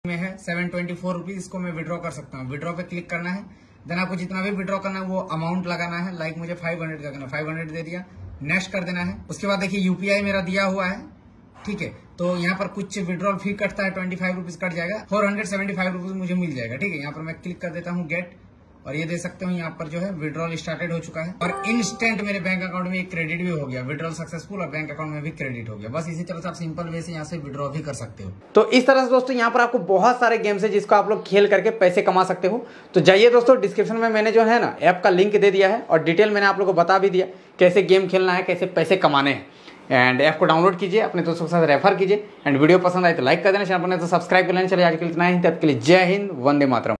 में है 724 रुपीज, इसको मैं विड्रॉ कर सकता हूँ। विड्रॉ पे क्लिक करना है, देन आपको जितना भी विड्रॉ करना है वो अमाउंट लगाना है। लाइक मुझे 500 का करना, 500 दे दिया, नेक्स्ट कर देना है। उसके बाद देखिए यूपीआई मेरा दिया हुआ है, ठीक है। तो यहाँ पर कुछ विड्रॉल फी कटता है, 25 रुपीज कट जाएगा, 475 रुपीज मुझे मिल जाएगा, ठीक है। यहाँ पर मैं क्लिक कर देता हूँ गेट, और ये दे सकते हो यहाँ पर जो है विड्रॉल स्टार्टेड हो चुका है और इंस्टेंट मेरे बैंक अकाउंट में एक क्रेडिट भी हो गया। विड्रॉल सक्सेसफुल और बैंक अकाउंट में भी क्रेडिट हो गया। बस इसी तरह से आप सिंपल वे से यहाँ से विड्रॉ भी कर सकते हो। तो इस तरह से दोस्तों यहाँ पर आपको बहुत सारे गेम्स है जिसको आप लोग खेल करके पैसे कमा सकते हो। तो जाइए दोस्तों, डिस्क्रिप्शन में मैंने जो है ना ऐप का लिंक दे दिया है और डिटेल मैंने आप लोग को बता भी दिया कैसे गेम खेलना है, कैसे पैसे कमाने हैं। एंड ऐप को डाउनलोड कीजिए, अपने दोस्तों के साथ रेफर कीजिए। एंड वीडियो पसंद आए तो लाइक कर देना, चैनल पर नहीं तो सब्सक्राइब कर लेना। चलिए आज के लिए इतना ही, तब के लिए जय हिंद, वंदे मातरम।